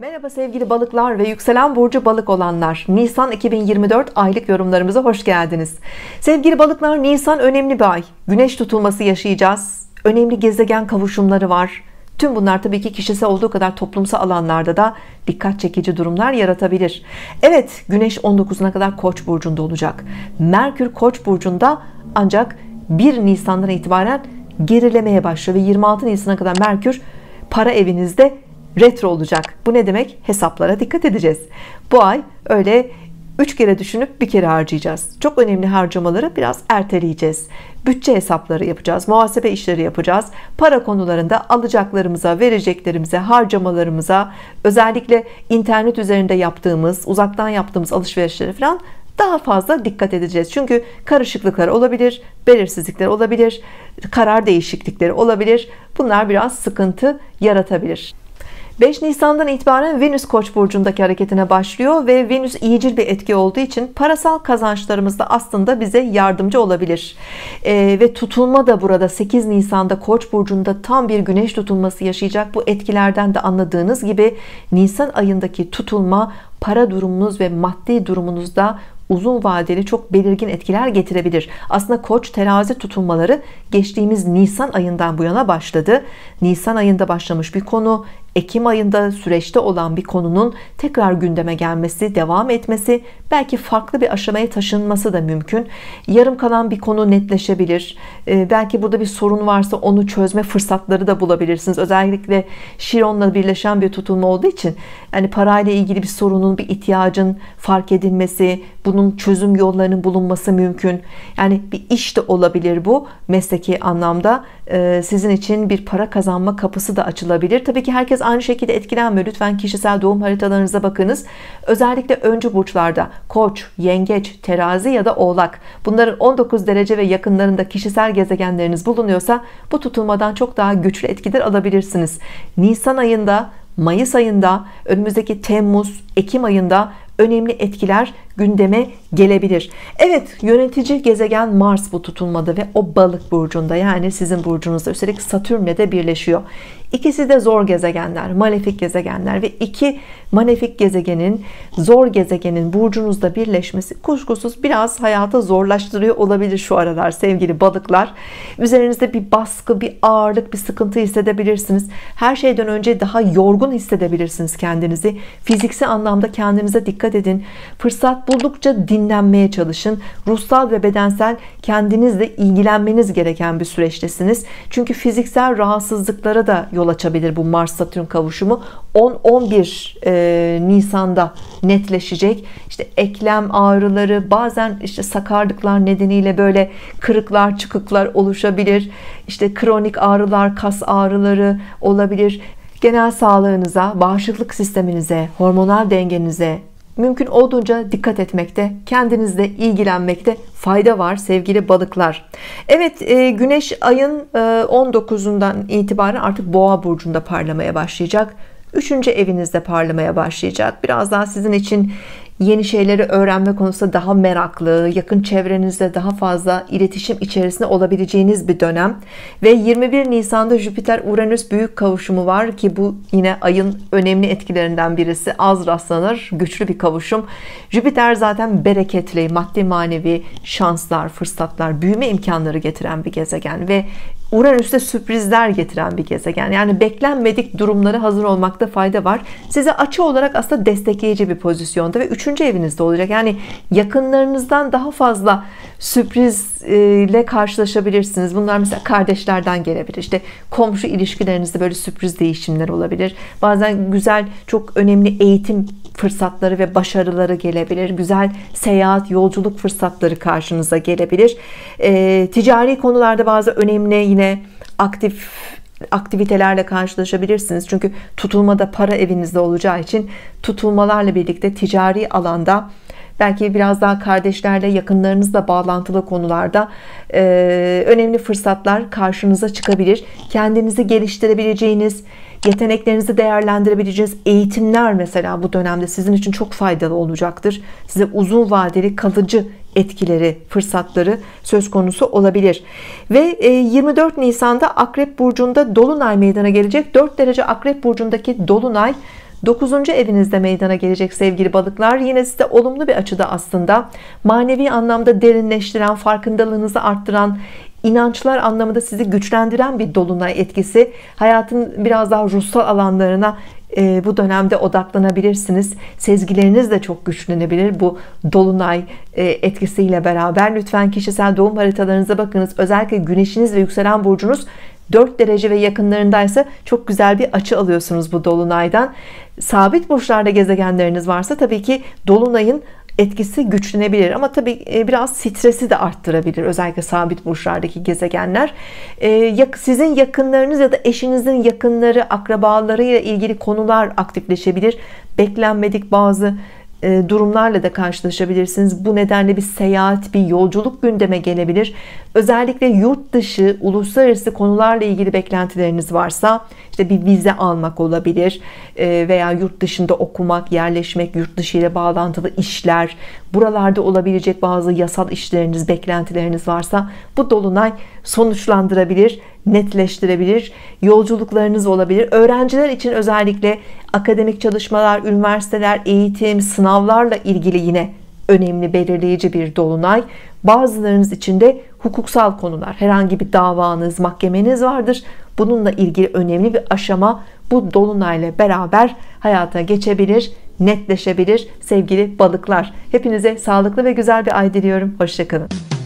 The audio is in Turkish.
Merhaba sevgili balıklar ve yükselen burcu balık olanlar. Nisan 2024 aylık yorumlarımıza hoş geldiniz. Sevgili balıklar, Nisan önemli bir ay. Güneş tutulması yaşayacağız. Önemli gezegen kavuşumları var. Tüm bunlar tabii ki kişisel olduğu kadar toplumsal alanlarda da dikkat çekici durumlar yaratabilir. Evet, Güneş 19'una kadar Koç burcunda olacak. Merkür Koç burcunda, ancak 1 Nisan'dan itibaren gerilemeye başlıyor ve 26 Nisan'a kadar Merkür para evinizde retro olacak. Bu ne demek? Hesaplara dikkat edeceğiz. Bu ay öyle 3 kere düşünüp bir kere harcayacağız. Çok önemli harcamaları biraz erteleyeceğiz. Bütçe hesapları yapacağız. Muhasebe işleri yapacağız. Para konularında alacaklarımıza, vereceklerimize, harcamalarımıza, özellikle internet üzerinde yaptığımız, uzaktan yaptığımız alışverişlere falan daha fazla dikkat edeceğiz. Çünkü karışıklıklar olabilir, belirsizlikler olabilir, karar değişiklikleri olabilir. Bunlar biraz sıkıntı yaratabilir. 5 Nisan'dan itibaren Venüs Koç burcundaki hareketine başlıyor ve Venüs iyicil bir etki olduğu için parasal kazançlarımızda aslında bize yardımcı olabilir. Ve tutulma da burada 8 Nisan'da Koç burcunda tam bir güneş tutulması yaşayacak. Bu etkilerden de anladığınız gibi Nisan ayındaki tutulma para durumunuz ve maddi durumunuzda uzun vadeli çok belirgin etkiler getirebilir. Aslında Koç terazi tutulmaları geçtiğimiz Nisan ayından bu yana başladı. Nisan ayında başlamış bir konu, Ekim ayında süreçte olan bir konunun tekrar gündeme gelmesi, devam etmesi, belki farklı bir aşamaya taşınması da mümkün. Yarım kalan bir konu netleşebilir. Belki burada bir sorun varsa onu çözme fırsatları da bulabilirsiniz. Özellikle Şiron'la birleşen bir tutulma olduğu için, yani parayla ilgili bir sorunun, bir ihtiyacın fark edilmesi, bunun çözüm yollarının bulunması mümkün. Yani bir iş de olabilir bu. Mesleki anlamda sizin için bir para kazanma kapısı da açılabilir. Tabii ki herkes aynı şekilde etkilenmiyor. Lütfen kişisel doğum haritalarınıza bakınız. Özellikle öncü burçlarda Koç, Yengeç, Terazi ya da Oğlak, bunların 19 derece ve yakınlarında kişisel gezegenleriniz bulunuyorsa bu tutulmadan çok daha güçlü etkiler alabilirsiniz. Nisan ayında, Mayıs ayında, önümüzdeki Temmuz, Ekim ayında önemli etkiler gündeme gelebilir. Evet, yönetici gezegen Mars bu tutulmada ve o balık burcunda, yani sizin burcunuzda, üstelik Satürn'le de birleşiyor. İkisi de zor gezegenler, malefik gezegenler ve iki malefik gezegenin, zor gezegenin burcunuzda birleşmesi kuşkusuz biraz hayatı zorlaştırıyor olabilir şu aralar sevgili balıklar. Üzerinizde bir baskı, bir ağırlık, bir sıkıntı hissedebilirsiniz. Her şeyden önce daha yorgun hissedebilirsiniz kendinizi. Fiziksel anlamda kendinize dikkat edin. Fırsat buldukça dinlenmeye çalışın. Ruhsal ve bedensel kendinizle ilgilenmeniz gereken bir süreçtesiniz. Çünkü fiziksel rahatsızlıklara da yol açabilir bu Mars-Satürn kavuşumu. 10-11 Nisan'da netleşecek. İşte eklem ağrıları, bazen işte sakarlıklar nedeniyle böyle kırıklar, çıkıklar oluşabilir. İşte kronik ağrılar, kas ağrıları olabilir. Genel sağlığınıza, bağışıklık sisteminize, hormonal dengenize mümkün olduğunca dikkat etmekte, kendinizle ilgilenmekte fayda var sevgili balıklar. Evet, Güneş ayın 19'undan itibaren artık Boğa burcunda parlamaya başlayacak. 3. evinizde parlamaya başlayacak. Biraz daha sizin için yeni şeyleri öğrenme konusunda daha meraklı, yakın çevrenizde daha fazla iletişim içerisinde olabileceğiniz bir dönem. Ve 21 Nisan'da Jüpiter-Uranüs büyük kavuşumu var ki bu yine ayın önemli etkilerinden birisi. Az rastlanır, güçlü bir kavuşum. Jüpiter zaten bereketli, maddi manevi şanslar, fırsatlar, büyüme imkanları getiren bir gezegen ve Uranüs'te sürprizler getiren bir gezegen. Yani beklenmedik durumlara hazır olmakta fayda var. Size açı olarak aslında destekleyici bir pozisyonda ve 3. evinizde olacak. Yani yakınlarınızdan daha fazla sürprizle karşılaşabilirsiniz. Bunlar mesela kardeşlerden gelebilir. İşte komşu ilişkilerinizde böyle sürpriz değişimler olabilir. Bazen güzel, çok önemli eğitim fırsatları ve başarıları gelebilir. Güzel seyahat, yolculuk fırsatları karşınıza gelebilir. Ticari konularda bazı önemli yine aktivitelerle karşılaşabilirsiniz. Çünkü tutulmada para evinizde olacağı için tutulmalarla birlikte ticari alanda, belki biraz daha kardeşlerle, yakınlarınızla bağlantılı konularda önemli fırsatlar karşınıza çıkabilir. Kendinizi geliştirebileceğiniz, yeteneklerinizi değerlendirebileceğiniz eğitimler mesela bu dönemde sizin için çok faydalı olacaktır. Size uzun vadeli kalıcı etkileri, fırsatları söz konusu olabilir. Ve 24 Nisan'da Akrep burcunda dolunay meydana gelecek. 4 derece Akrep burcundaki dolunay 9. evinizde meydana gelecek sevgili balıklar. Yine size olumlu bir açıda, aslında manevi anlamda derinleştiren, farkındalığınızı arttıran, inançlar anlamında sizi güçlendiren bir dolunay etkisi. Hayatın biraz daha ruhsal alanlarına bu dönemde odaklanabilirsiniz. Sezgileriniz de çok güçlenebilir bu dolunay etkisiyle beraber. Lütfen kişisel doğum haritalarınıza bakınız. Özellikle güneşiniz ve yükselen burcunuz 4 derece ve yakınlarındaysa çok güzel bir açı alıyorsunuz bu dolunaydan. Sabit burçlarda gezegenleriniz varsa tabii ki dolunayın etkisi güçlenebilir, ama tabii biraz stresi de arttırabilir, özellikle sabit burçlardaki gezegenler. Sizin yakınlarınız ya da eşinizin yakınları, akrabalarıyla ilgili konular aktifleşebilir. Beklenmedik bazı durumlarla da karşılaşabilirsiniz. Bu nedenle bir seyahat, bir yolculuk gündeme gelebilir. Özellikle yurt dışı, uluslararası konularla ilgili beklentileriniz varsa, işte bir vize almak olabilir veya yurt dışında okumak, yerleşmek, yurt dışı ile bağlantılı işler, buralarda olabilecek bazı yasal işleriniz, beklentileriniz varsa bu dolunay sonuçlandırabilir, netleştirebilir. Yolculuklarınız olabilir. Öğrenciler için özellikle akademik çalışmalar, üniversiteler, eğitim, sınavlarla ilgili yine önemli, belirleyici bir dolunay. Bazılarınız için de hukuksal konular, herhangi bir davanız, mahkemeniz vardır. Bununla ilgili önemli bir aşama bu dolunayla beraber hayata geçebilir, netleşebilir sevgili balıklar. Hepinize sağlıklı ve güzel bir ay diliyorum. Hoşça kalın.